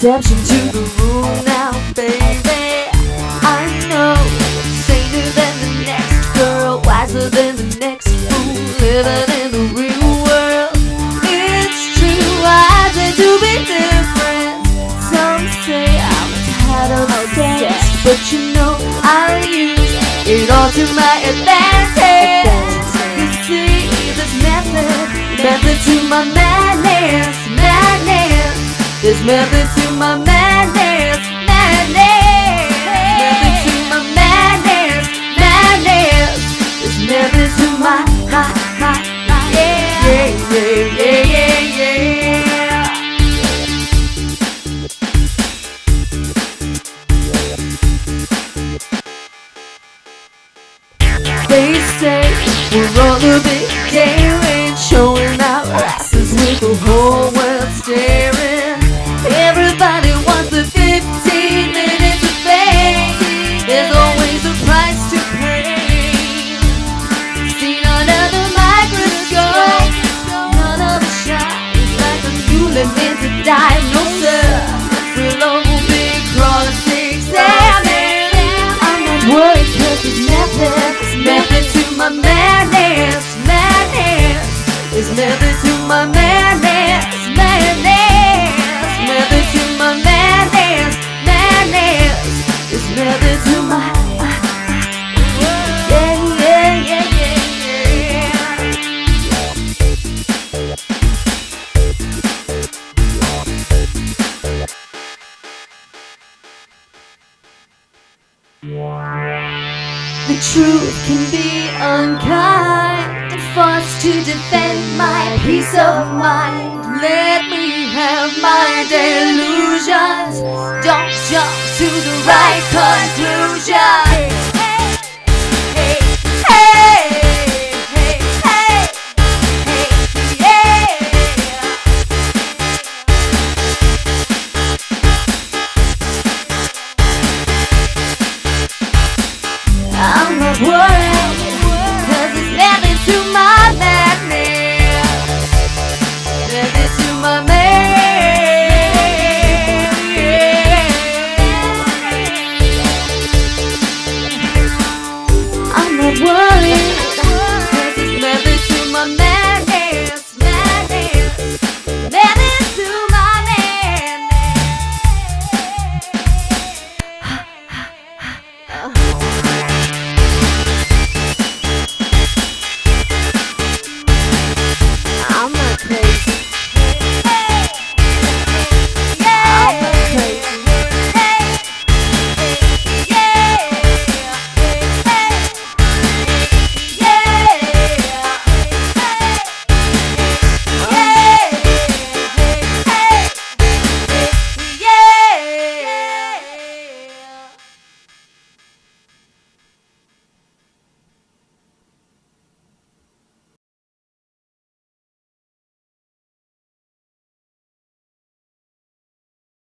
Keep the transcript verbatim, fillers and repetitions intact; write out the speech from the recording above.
exception to the rule now, baby. I know, saner than the next girl, wiser than the next fool, living in the real world. It's true, I tend to be different. Some say I'm entitled to sex, but you know I'll use it all to my advantage. You see, this method, method to my madness, madness. This method to my madness, madness. Method to my madness, madness. This method to my, my, my, my, yeah, yeah, yeah, yeah, yeah, yeah. They say we're all a bit daring, showing our asses with the whole world staring. Everybody wants the fifteen minutes of fame. There's always a price to pay. Seen under the microscope, none of us shines like a newly minted diagnosis. We'll all be cross-examined. I'm not worried 'cause this method, this method to my madness, madness. This method to my madness, madness. Method to my madness, madness. This method to my uh, uh, yeah, yeah, yeah, yeah, yeah. The truth can be unkind and forced to defend my peace of mind. Let me have my delusions. Don't jump to the right conclusion.